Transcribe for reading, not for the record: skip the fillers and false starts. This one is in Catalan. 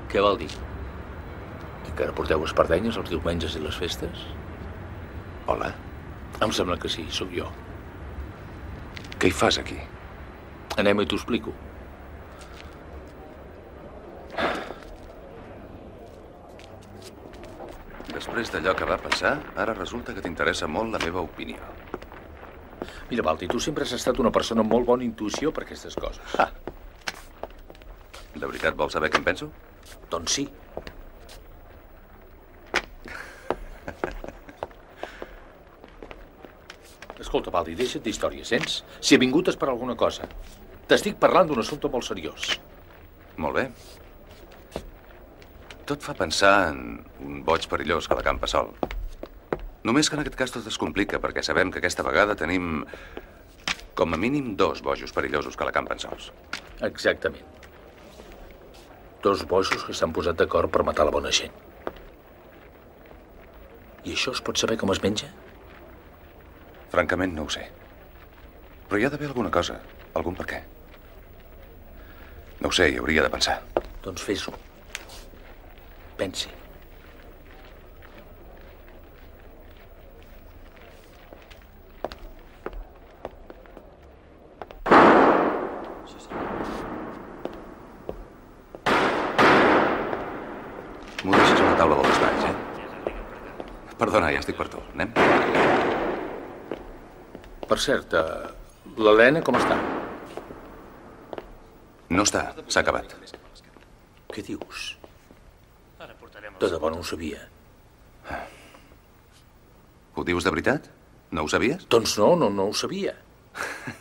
Què vol dir? Encara porteu espardenyes els diumenges i les festes? Hola. Em sembla que sí, sóc jo. Què hi fas aquí? Anem i t'ho explico. Després d'allò que va passar, ara resulta que t'interessa molt la meva opinió. Mira, Balti, tu sempre has estat una persona amb molt bona intuïció per aquestes coses. Ah. De veritat vols saber què em penso? Doncs sí. Escolta, Baldi, deixa't d'històries, sents? Si he vingut és per alguna cosa. T'estic parlant d'un assumpte molt seriós. Molt bé. Tot fa pensar en un boig perillós que la campa sol. Només que en aquest cas tot es complica, perquè sabem que aquesta vegada tenim com a mínim 2 bojos perillosos que la campen sols. Exactament. 2 bojos que s'han posat d'acord per matar la bona gent. I això es pot saber com es menja? Francament, no ho sé. Però hi ha d'haver alguna cosa, algun per què. No ho sé, hi hauria de pensar. Doncs fes-ho. Pensi. M'ho deixes a la taula dels estalls, Perdona, ja estic per tu. Anem? Per cert, l'Helena com està? No està, s'ha acabat. Què dius? De debò no ho sabia. Ho dius de veritat? No ho sabies? Doncs no ho sabia.